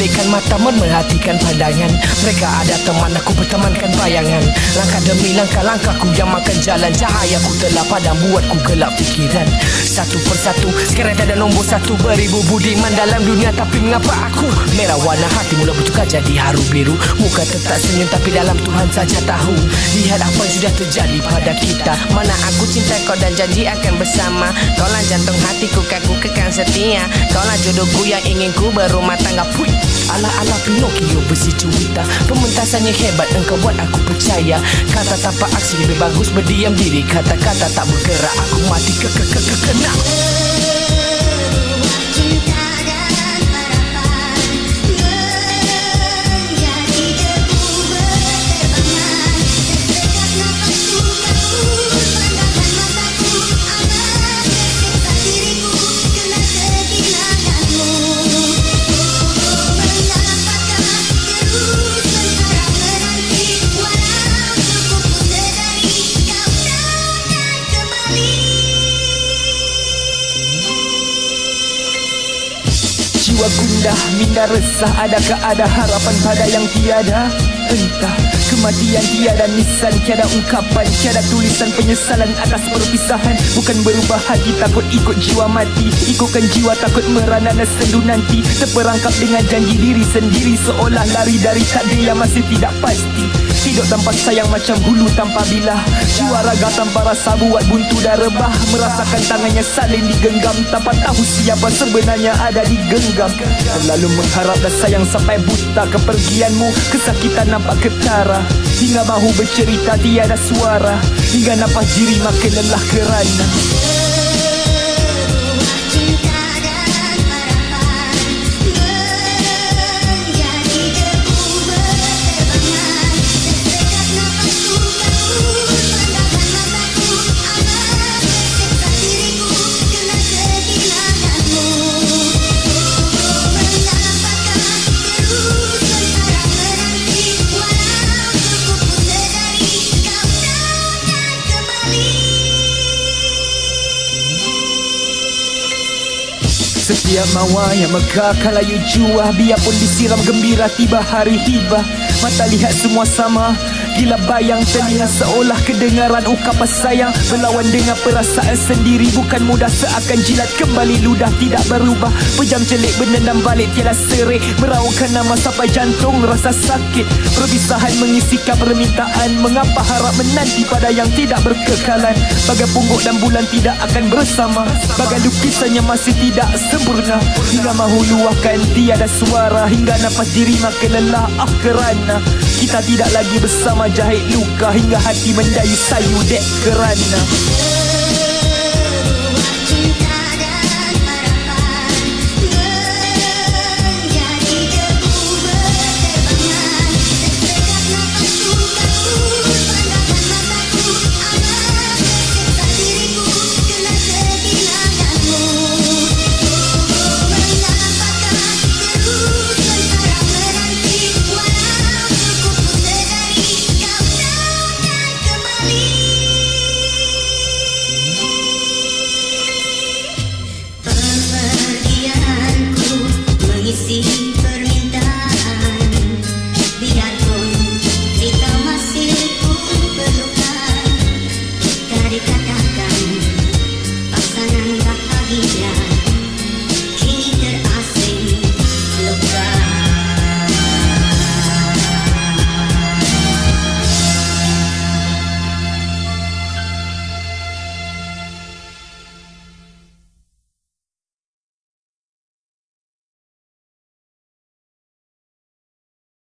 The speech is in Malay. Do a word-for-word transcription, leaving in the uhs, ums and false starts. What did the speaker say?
Memejamkan mata memerhatikan pandangan. Mereka ada teman, aku bertemankan bayangan. Langkah demi langkah langkahku yang makan jalan. Cahayaku telah padam buatku gelap fikiran. Satu persatu sekarang tak ada nombor satu. Beribu budiman dalam dunia, tapi mengapa aku merah warna hati mula bertukar jadi haru biru. Muka tetap senyum tapi dalam Tuhan saja tahu. Lihat apa yang sudah terjadi pada kita. Mana aku cinta kau dan janji akan bersama. Kaulah jantung hatiku, kaku kekang setia. Kaulah jodohku yang ingin ku berumah tangga. Puy, ala-ala Pinocchio besi cerita. Pementasannya hebat, engkau buat aku percaya. Kata tanpa aksi lebih bagus berdiam diri. Kata-kata tak bergerak, aku mati ke-ke-ke-ke-kena. Jiwa gundah, minda resah. Adakah ada harapan pada yang tiada? Entah, kematian tiada nisan, tiada ungkapan, tiada tulisan penyesalan atas perpisahan. Bukan berubah hati, takut ikut jiwa mati. Ikutkan jiwa, takut merana sendu nanti. Terperangkap dengan janji diri sendiri, seolah lari dari takdir yang masih tidak pasti. Hidup tanpa sayang macam hulu tanpa bilah. Jiwa raga tanpa rasa buat buntu dah rebah. Merasakan tangannya saling digenggam, tanpa tahu siapa sebenarnya ada di genggam. Terlalu mengharap dan sayang sampai buta. Kepergianmu kesakitan nampak ketara. Hingga mahu bercerita tiada suara. Hingga nafas diri makin lelah kerana setiap mawar yang megah kan layu jua. Biarpun disiram gembira tiba hari hibah. Mata lihat semua sama, gila bayang telinga seolah kedengaran ungkapan sayang. Berlawan dengan perasaan sendiri bukan mudah, seakan jilat kembali ludah tidak berubah. Pejam celik berdendam balik tiada serik, meraungkan nama sampai jantung rasa sakit. Perpisahan mengisikan permintaan, mengapa harap menanti pada yang tidak berkekalan. Bagai pungguk dan bulan tidak akan bersama, bagai lukisannya masih tidak sempurna. Hingga mahu luahkan tiada suara, hingga nafas diri makin lelah. Ah kerana kita tidak lagi bersama, jahit luka hingga hati mendayu sayu dek kerana